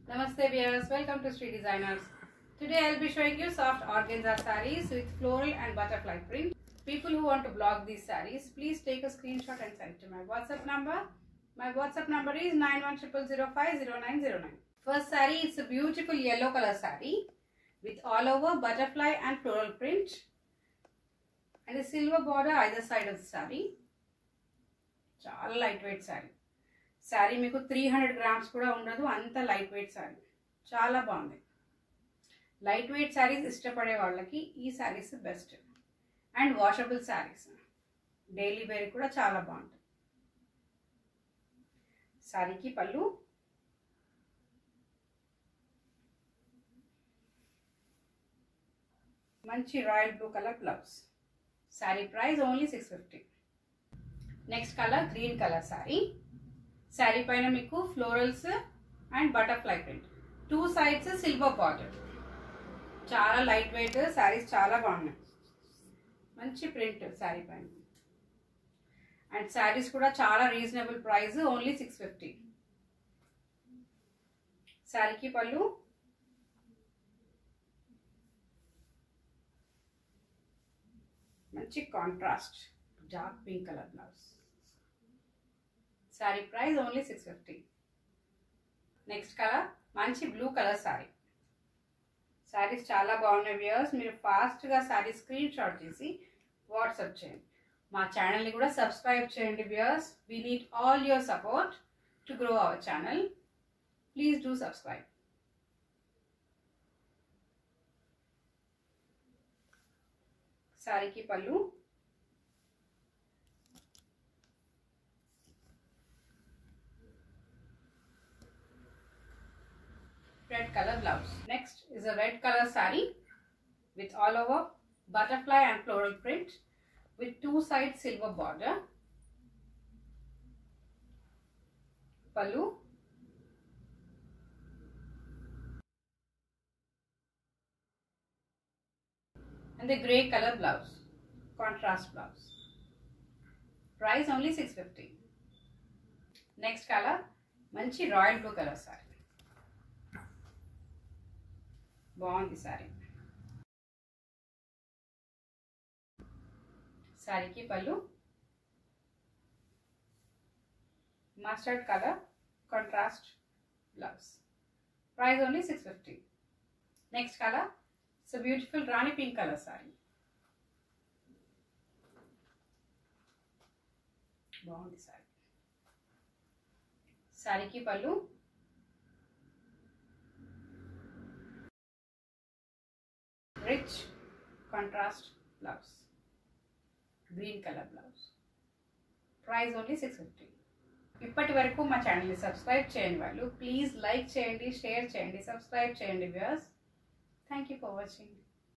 Namaste viewers, welcome to SHREE Designers. Today I will be showing you soft organza sarees with floral and butterfly print. People who want to blog these sarees, please take a screenshot and send it to my WhatsApp number. My WhatsApp number is 9100050909. First saree, it's a beautiful yellow color saree with all over butterfly and floral print and a silver border either side of the saree. Chala lightweight saree. Sari మీకు 300 grams కూడా ఉండదు, అంత light weight sari, చాలా బాగుంది. Light weight saris ఇష్టపడే వాళ్ళకి ఈ saris best. And washable saris, daily wear కూడా చాలా బాగుంటుంది. శారీకి పళ్ళు, మంచి royal blue colour blouse. Sari price only 650. Next colour green colour sari. Sari పైన మీకు florals and butterfly print, 2 sides silver border. చాలా లైట్ వెయిట్ శారీస్, చాలా బాగున్నాయి. మంచి ప్రింట్ శారీ పైన. అండ్ శారీస్ కూడా చాలా రీజనబుల్ ప్రైస్, ఓన్లీ 650. శారీకి పళ్ళు, మంచి contrast dark pink colour blouse. Sari price only 650. Next colour మంచి బ్లూ కలర్ శారీ. శారీస్ చాలా బాగున్నాయి వ్యూయర్స్. మీరు ఫాస్ట్గా శారీ స్క్రీన్ షాట్ చేసి వాట్సాప్ చేయండి. మా ఛానల్ని కూడా సబ్స్క్రైబ్ చేయండి viewers. We need all your support to grow our channel. Please do subscribe. శారీకి పళ్ళు, red color blouse. Next is a red color saree with all over butterfly and floral print with 2 sides silver border. Pallu, and the grey color blouse, contrast blouse. Price only 650. Next color manchi royal blue color saree. బాగుంది శారీ. శారీకి పళ్ళు, mustard colour contrast blouse. Price only 650. Next colour it's beautiful rani pink colour sari. బాగుంది శారీ. శారీకి పళ్ళు, rich contrast blouse, green colour blouse. Price only 650. ఇప్పటి వరకు మా ఛానల్ని సబ్స్క్రైబ్ చేయని వాళ్ళు ప్లీజ్ లైక్ చేయండి, షేర్ చేయండి, సబ్స్క్రైబ్ చేయండి viewers. Thank you for watching.